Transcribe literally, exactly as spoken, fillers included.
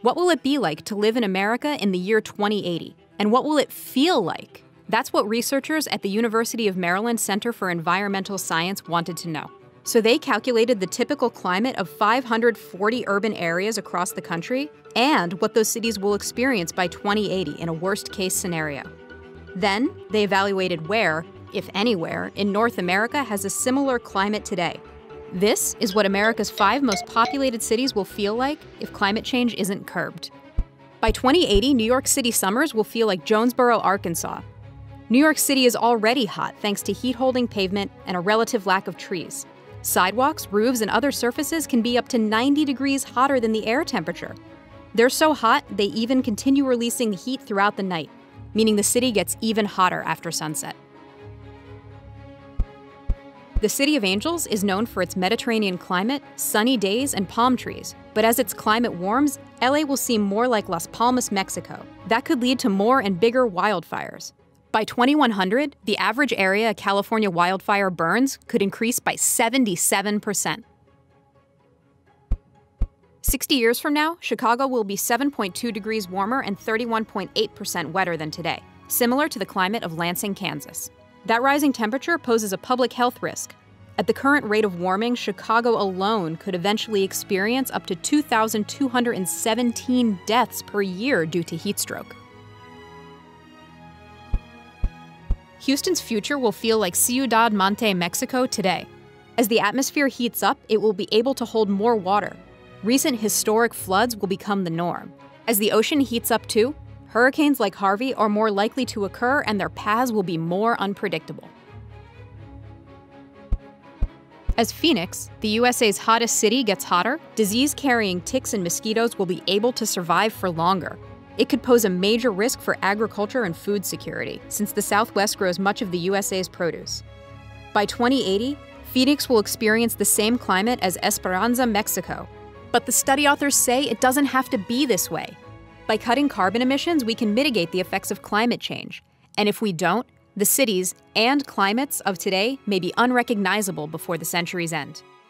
What will it be like to live in America in the year twenty eighty? And what will it feel like? That's what researchers at the University of Maryland Center for Environmental Science wanted to know. So they calculated the typical climate of five hundred forty urban areas across the country and what those cities will experience by twenty eighty in a worst-case scenario. Then they evaluated where, if anywhere, in North America has a similar climate today. This is what America's five most populated cities will feel like if climate change isn't curbed. By twenty eighty, New York City summers will feel like Jonesboro, Arkansas. New York City is already hot thanks to heat-holding pavement and a relative lack of trees. Sidewalks, roofs, and other surfaces can be up to ninety degrees hotter than the air temperature. They're so hot, they even continue releasing heat throughout the night, meaning the city gets even hotter after sunset. The City of Angels is known for its Mediterranean climate, sunny days, and palm trees. But as its climate warms, L A will seem more like Las Palmas, Mexico. That could lead to more and bigger wildfires. By twenty-one hundred, the average area a California wildfire burns could increase by seventy-seven percent. sixty years from now, Chicago will be seven point two degrees warmer and thirty-one point eight percent wetter than today, similar to the climate of Lansing, Kansas. That rising temperature poses a public health risk. At the current rate of warming, Chicago alone could eventually experience up to two thousand two hundred seventeen deaths per year due to heat stroke. Houston's future will feel like Ciudad Mante, Mexico today. As the atmosphere heats up, it will be able to hold more water. Recent historic floods will become the norm. As the ocean heats up too, hurricanes like Harvey are more likely to occur and their paths will be more unpredictable. As Phoenix, the U S A's hottest city, gets hotter, disease-carrying ticks and mosquitoes will be able to survive for longer. It could pose a major risk for agriculture and food security, since the Southwest grows much of the U S A's produce. By twenty eighty, Phoenix will experience the same climate as Esperanza, Mexico. But the study authors say it doesn't have to be this way. By cutting carbon emissions, we can mitigate the effects of climate change. And if we don't, the cities and climates of today may be unrecognizable before the century's end.